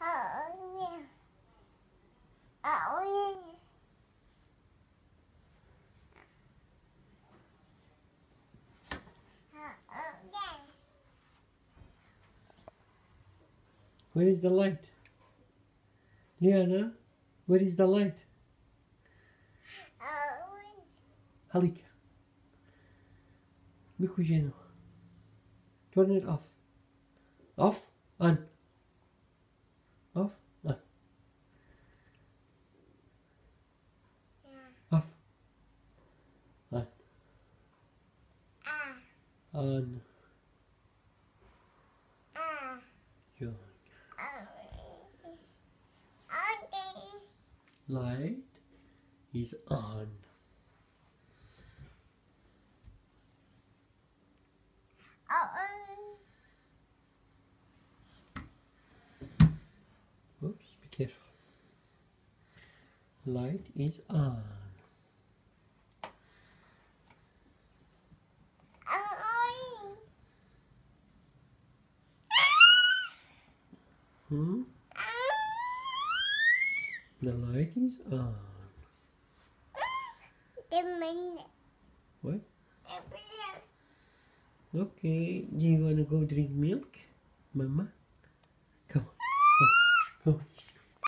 Where is the light? Liana, where is the light? Halika. Mikujeno. Turn it off. Off? On. Off? On. Off. On. On. Good. Light is on. Oops, be careful. Light is on. The light is on. What? Okay, do you want to go drink milk, Mama? Come on, come on, come on.